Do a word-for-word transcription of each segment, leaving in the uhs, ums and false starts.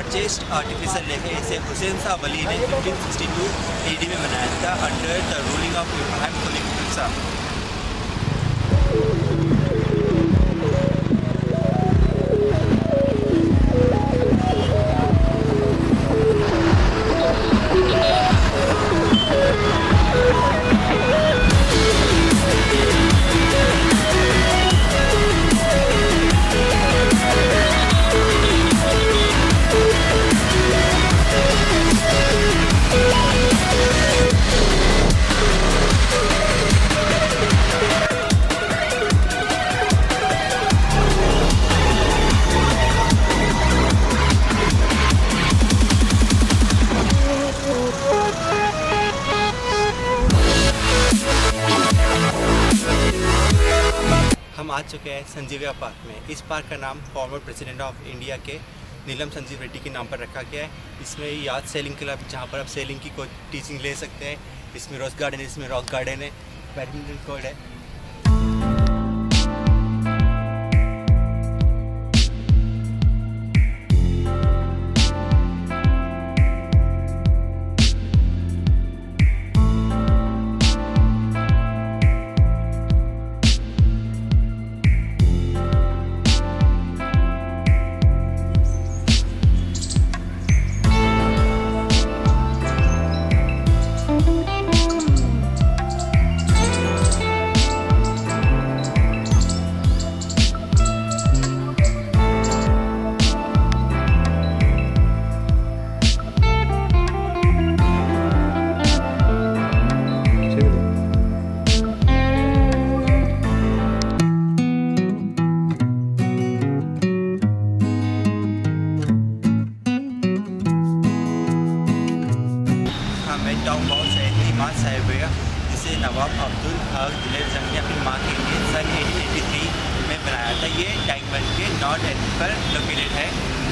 Largest artificial lake है। इसे हुसैन शाह वली ने fifteen sixty two A D में बनाया था under the ruling of Ibrahim Khalil Shah. हम आ चुके हैं संजीविया पार्क में। इस पार्क का नाम फॉर्मर प्रेसिडेंट ऑफ इंडिया के नीलम संजीव रेड्डी के नाम पर रखा गया है। इसमें याद सेलिंग क्लब जहाँ पर आप सेलिंग की कोई टीचिंग ले सकते हैं। इसमें रोज़ गार्डन है, इसमें रॉक गार्डन है, बैडमिंटन कोर्ट है। टाउन बॉल से इमाम साहिब हुआ जिसे नवाब अब्दुल हक दिलेर जंग ने अपनी माँ के लिए सन एटीन एटी थ्री में बनाया था। ये टैंक बन के नॉर्थ एंड पर लोकेटेड है।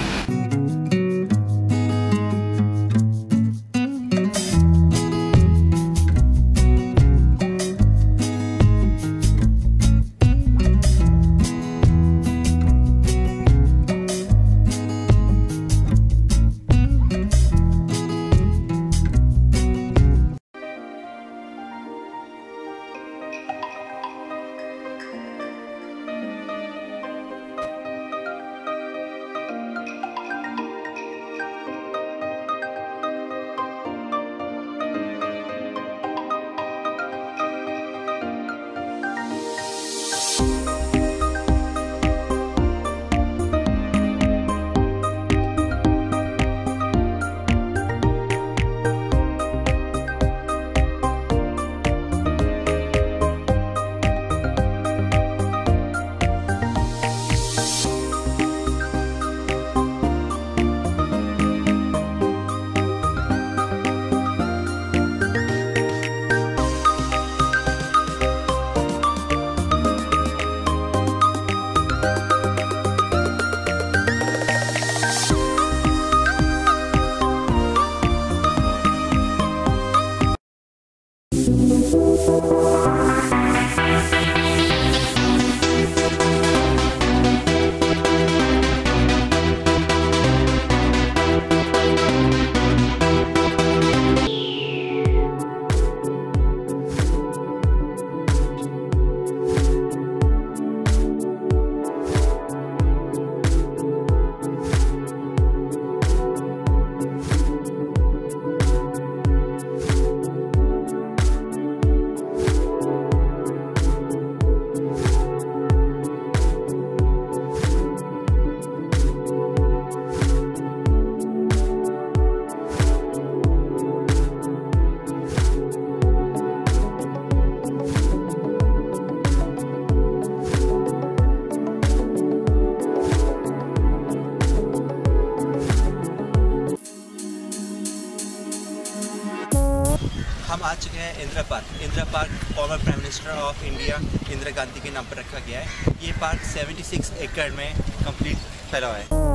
हम आ चुके हैं Indira park. Indira park former prime minister of India Indira Gandhi के नाम पर रखा गया है। ये पार्क छिहत्तर एकड़ में कंप्लीट फैला हुआ है।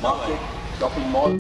लिखा हुआ है। Shopping mall.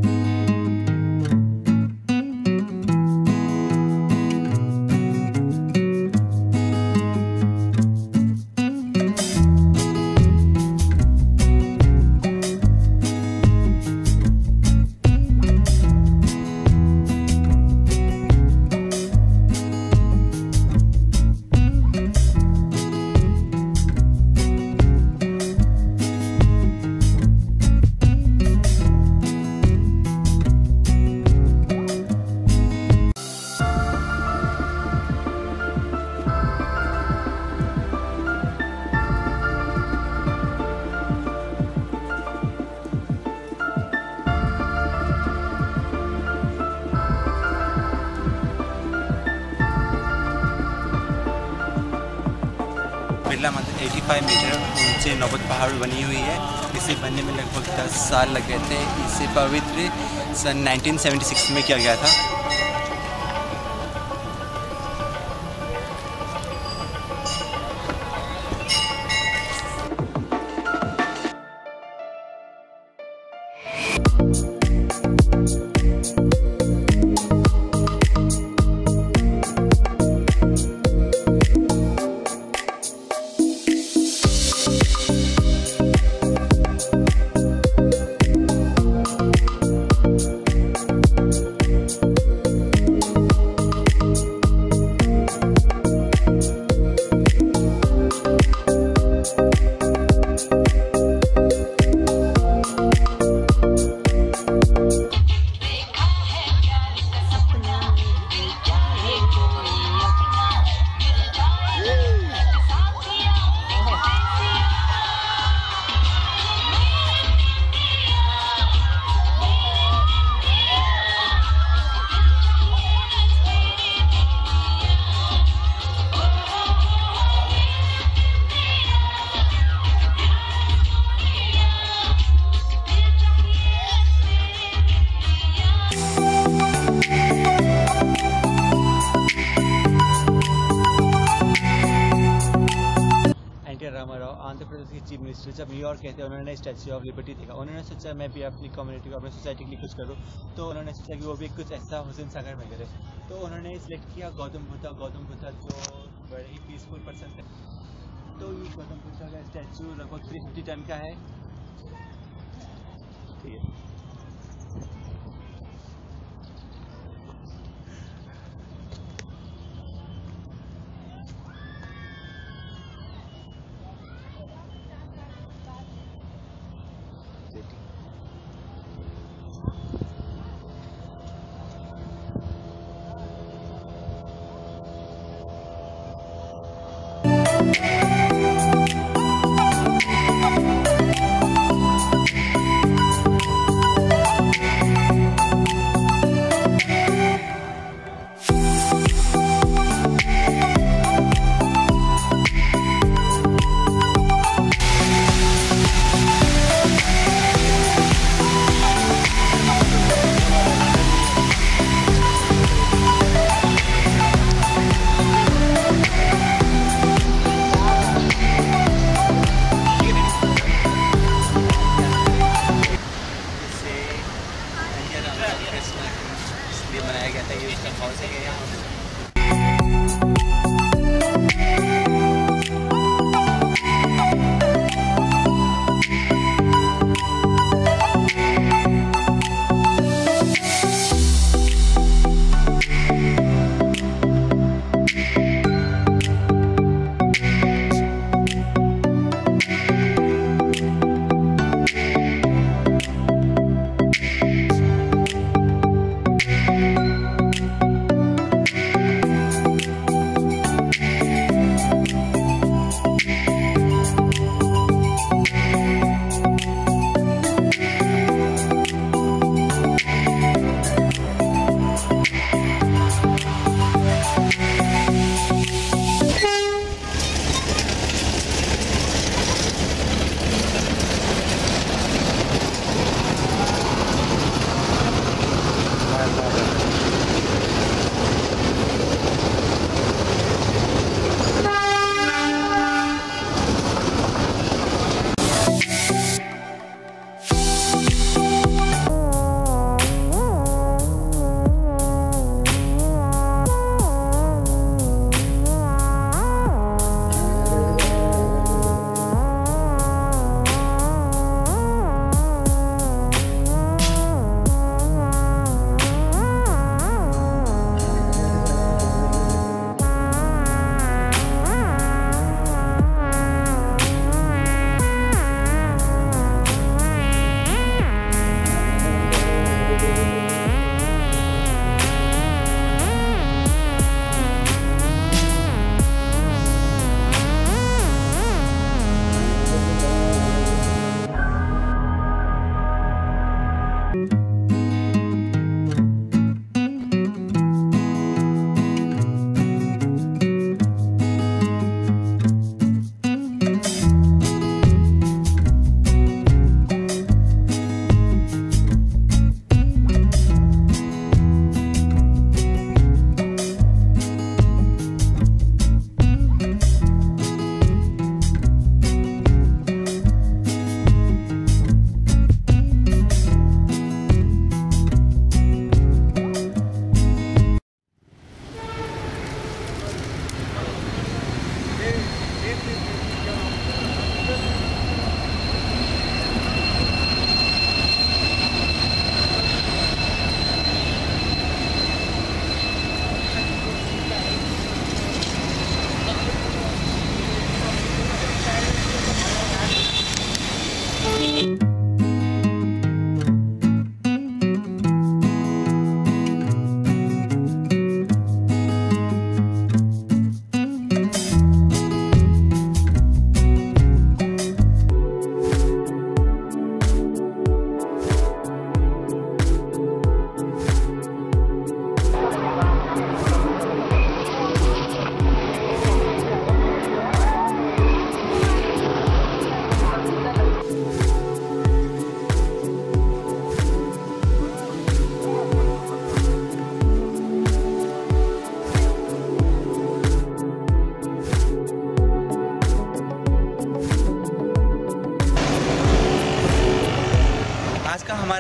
बिरला मंदिर पचासी मीटर ऊंचे नौबत पहाड़ बनी हुई है। इसे बनने में लगभग दस साल लग गए थे। इसे पवित्र सन उन्नीस सौ छिहत्तर में किया गया था। रामाराव आंध्र प्रदेश के चीफ मिनिस्टर जब न्यूयॉर्क कहते हैं, उन्होंने स्टैच्यू ऑफ लिबर्टी देखा। उन्होंने सोचा मैं भी अपनी कम्युनिटी को, अपनी सोसाइटी के लिए कुछ करूँ, तो उन्होंने सोचा कि वो भी कुछ ऐसा हुसैन सागर में करे। तो उन्होंने सिलेक्ट किया गौतम बुद्धा। गौतम बुद्धा जो बड़े ही पीसफुल पर्सन थे। तो ये गौतम बुद्धा का स्टैच्यू लगभग थ्री फिफ्टी टन का है। ठीक है।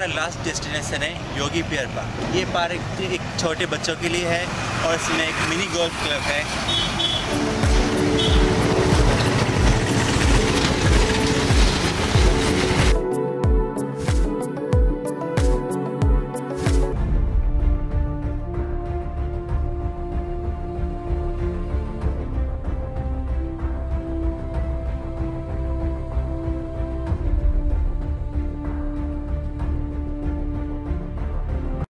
हमारा लास्ट डेस्टिनेशन है योगी पियर पार्क। ये पार्क एक छोटे बच्चों के लिए है और इसमें एक मिनी गोल्फ क्लब है।